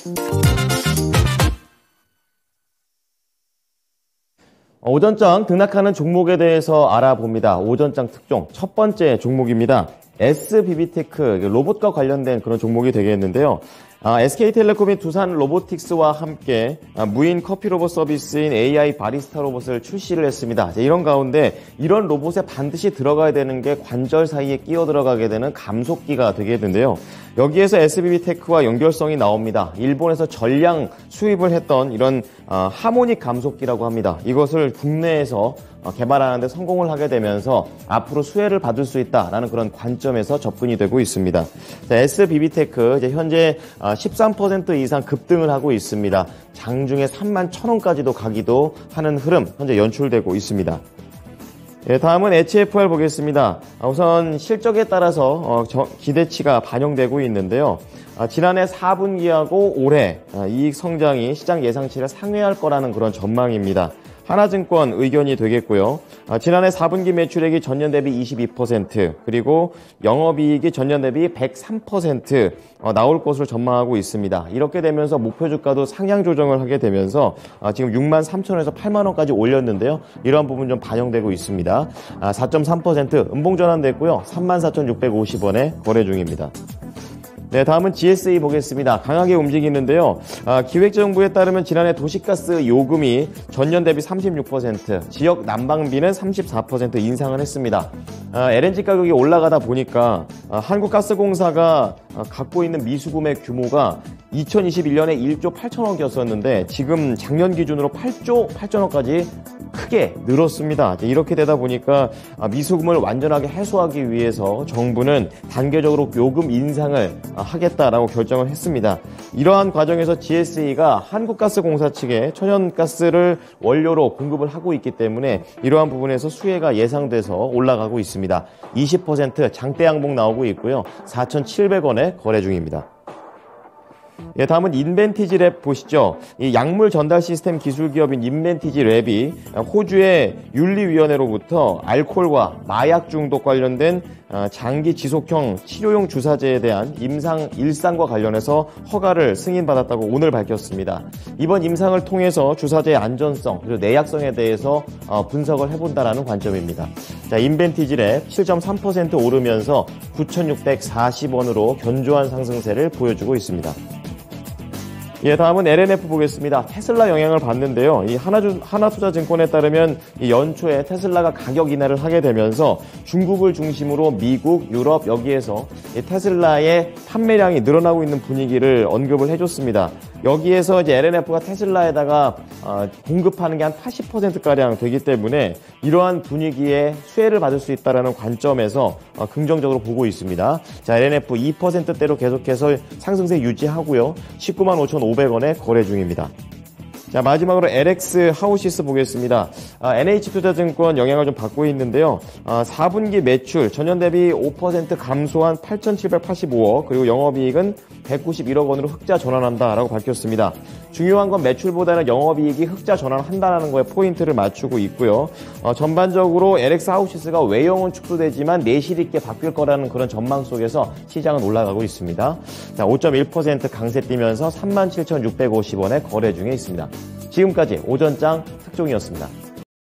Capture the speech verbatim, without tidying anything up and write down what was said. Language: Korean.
오전장 등락하는 종목에 대해서 알아봅니다. 오전장 특종 첫 번째 종목입니다. 에스비비테크 로봇과 관련된 그런 종목이 되겠는데요. 아, 에스케이텔레콤이 두산 로보틱스와 함께 아, 무인 커피 로봇 서비스인 에이아이 바리스타 로봇을 출시를 했습니다. 이런 가운데 이런 로봇에 반드시 들어가야 되는 게 관절 사이에 끼어 들어가게 되는 감속기가 되겠는데요. 여기에서 에스비비테크와 연결성이 나옵니다. 일본에서 전량 수입을 했던 이런 아, 하모닉 감속기라고 합니다. 이것을 국내에서 개발하는 데 성공을 하게 되면서 앞으로 수혜를 받을 수 있다라는 그런 관점에서 접근이 되고 있습니다. 자, 에스비비테크 이제 현재 십삼 퍼센트 이상 급등을 하고 있습니다. 장중에 삼만 천 원까지도 가기도 하는 흐름 현재 연출되고 있습니다. 예, 다음은 에이치에프알 보겠습니다. 우선 실적에 따라서 어, 저, 기대치가 반영되고 있는데요. 아, 지난해 사 분기하고 올해 아, 이익 성장이 시장 예상치를 상회할 거라는 그런 전망입니다. 하나증권 의견이 되겠고요. 아, 지난해 사 분기 매출액이 전년 대비 이십이 퍼센트 그리고 영업이익이 전년 대비 백삼 퍼센트 어, 나올 것으로 전망하고 있습니다. 이렇게 되면서 목표 주가도 상향 조정을 하게 되면서 아, 지금 육만 삼천 원에서 팔만 원까지 올렸는데요. 이러한 부분 좀 반영되고 있습니다. 아, 사 점 삼 퍼센트 음봉 전환됐고요. 삼만 사천육백오십 원에 거래 중입니다. 네, 다음은 지에스이 보겠습니다. 강하게 움직이는데요. 아, 기획재정부에 따르면 지난해 도시가스 요금이 전년 대비 삼십육 퍼센트, 지역 난방비는 삼십사 퍼센트 인상을 했습니다. 아, 엘엔지 가격이 올라가다 보니까 아, 한국가스공사가 아, 갖고 있는 미수금의 규모가 이천이십일 년에 일조 팔천억이었었는데 지금 작년 기준으로 팔조 팔천억까지 크게 늘었습니다. 이렇게 되다 보니까 미수금을 완전하게 해소하기 위해서 정부는 단계적으로 요금 인상을 하겠다라고 결정을 했습니다. 이러한 과정에서 지에스이가 한국가스공사 측에 천연가스를 원료로 공급을 하고 있기 때문에 이러한 부분에서 수혜가 예상돼서 올라가고 있습니다. 이십 퍼센트 장대 양봉 나오고 있고요. 사천칠백 원에 거래 중입니다. 예, 다음은 인벤티지 랩 보시죠. 이 약물 전달 시스템 기술 기업인 인벤티지 랩이 호주의 윤리위원회로부터 알코올과 마약 중독 관련된 장기 지속형 치료용 주사제에 대한 임상 일상과 관련해서 허가를 승인받았다고 오늘 밝혔습니다. 이번 임상을 통해서 주사제의 안전성 그리고 내약성에 대해서 분석을 해본다라는 관점입니다. 자, 인벤티지 랩 칠 점 삼 퍼센트 오르면서 구천육백사십 원으로 견조한 상승세를 보여주고 있습니다. 예, 다음은 엘엔에프 보겠습니다. 테슬라 영향을 받는데요. 이 하나주, 하나투자증권에 따르면 이 연초에 테슬라가 가격 인하를 하게 되면서 중국을 중심으로 미국, 유럽 여기에서 이 테슬라의 판매량이 늘어나고 있는 분위기를 언급을 해줬습니다. 여기에서 이제 엘엔에프가 테슬라에다가 어, 공급하는 게 한 팔십 퍼센트가량 되기 때문에 이러한 분위기에 수혜를 받을 수 있다는 관점에서 어, 긍정적으로 보고 있습니다. 자, 엘엔에프 이 퍼센트대로 계속해서 상승세 유지하고요. 십구만 오천오백 원에 거래 중입니다. 자, 마지막으로 엘엑스 하우시스 보겠습니다. 아, 엔에이치투자증권 영향을 좀 받고 있는데요. 아, 사 분기 매출 전년 대비 오 퍼센트 감소한 팔천칠백팔십오억 그리고 영업이익은 백구십일억 원으로 흑자 전환한다라고 밝혔습니다. 중요한 건 매출보다는 영업이익이 흑자 전환한다는 거에 포인트를 맞추고 있고요. 어, 전반적으로 엘엑스 하우시스가 외형은 축소되지만 내실 있게 바뀔 거라는 그런 전망 속에서 시장은 올라가고 있습니다. 자, 오 점 일 퍼센트 강세 뛰면서 삼만 칠천육백오십 원에 거래 중에 있습니다. 지금까지 오전장 특종이었습니다.